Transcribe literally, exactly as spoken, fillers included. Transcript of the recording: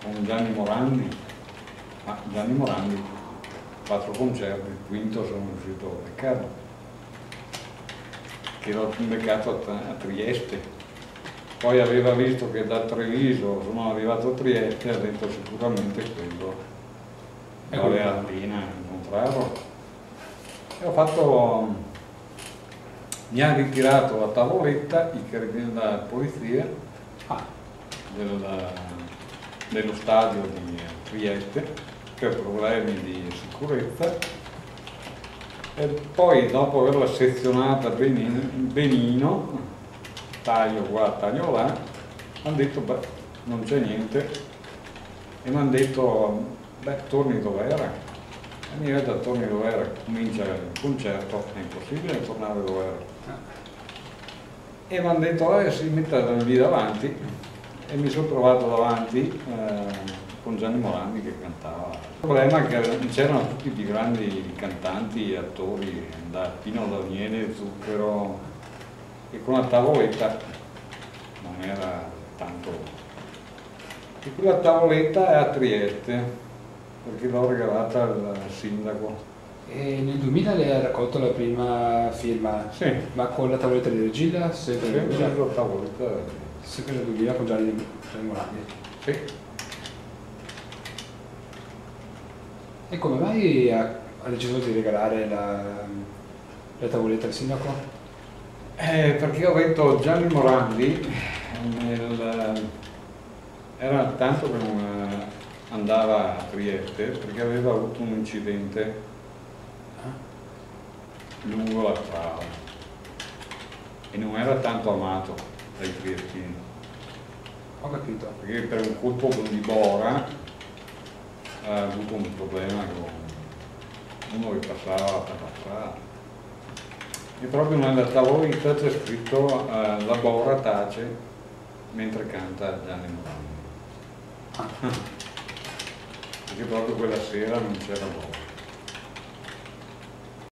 con Gianni Morandi, ma Gianni Morandi, quattro concerti, il quinto sono riuscito a beccarlo, che l'ho beccato a, a Trieste. Poi aveva visto che da Treviso sono arrivato a Trieste e ha detto sicuramente quello valeva la pena incontrarlo. E ho fatto, mi ha ritirato la tavoletta i carabinieri della polizia ah, del, dello stadio di Trieste per problemi di sicurezza, e poi dopo averla sezionata benino, benino taglio qua, taglio là, hanno detto beh, non c'è niente, e mi hanno detto beh, torni dov'era. E mi ha detto torni dov'era, comincia il concerto, è impossibile tornare dov'era. E mi hanno detto eh, si metta lì davanti, e mi sono trovato davanti eh, con Gianni Morandi che cantava. Il problema è che c'erano tutti i più grandi cantanti e attori, da Pino Daniele, Zucchero, e con la tavoletta non era tanto. E quella tavoletta è a Trieste, perché l'ho regalata al sindaco. E nel duemila lei ha raccolto la prima firma, sì, ma con la tavoletta di Regilla? Sempre nel la tavoletta. Sempre nel duemila con Gianni Morandi. Sì. E come mai ha, ha deciso di regalare la, la tavoletta al sindaco? Eh, perché ho detto Gianni Morandi nel, era tanto che non andava a Trieste perché aveva avuto un incidente lungo la strada e non era tanto amato dai triestini. Ho capito. Perché per un colpo di bora ha avuto un problema con uno che passava per la strada. E proprio nella tavoletta c'è scritto uh, la bora tace mentre canta Gianni Morandi. Ah. Perché proprio quella sera non c'era bora.